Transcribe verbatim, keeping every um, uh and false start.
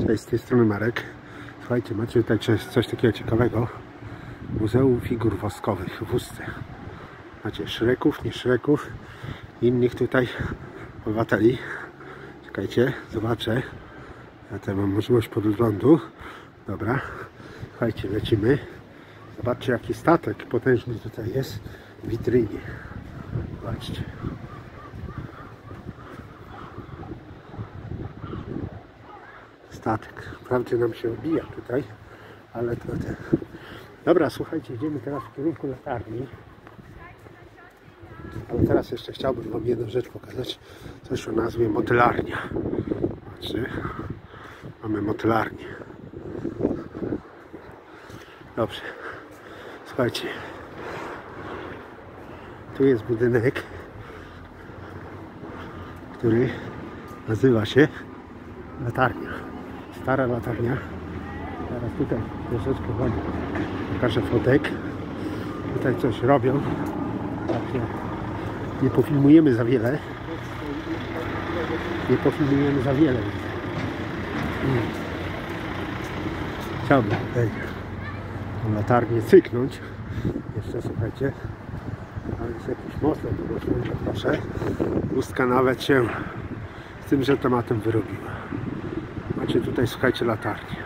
Cześć, z tej strony Marek. Słuchajcie, macie tutaj coś, coś takiego ciekawego. Muzeum Figur Woskowych w Ustce. Macie Szreków, nie Szreków, innych tutaj obywateli. Czekajcie, zobaczę. Ja tutaj mam możliwość podglądu. Dobra, słuchajcie, lecimy. Zobaczcie, jaki statek potężny tutaj jest w witrynie. Zobaczcie. Statek. Wprawdzie nam się odbija tutaj, ale to ten. Dobra, słuchajcie, idziemy teraz w kierunku latarni. Ale teraz jeszcze chciałbym wam jedną rzecz pokazać. Coś o nazwie motylarnia. Zobaczcie. Mamy motylarnię. Dobrze. Słuchajcie. Tu jest budynek, który nazywa się latarnia. Stara latarnia. Teraz tutaj troszeczkę wam pokażę fotek. Tutaj coś robią. Także nie pofilmujemy za wiele. Nie pofilmujemy za wiele. Chciałbym tutaj tą latarnię cyknąć. Jeszcze słuchajcie. Ale jest jakiś most, to proszę. Ustka nawet się z tymże tematem wyrobiła. Macie tutaj, słuchajcie, latarnię.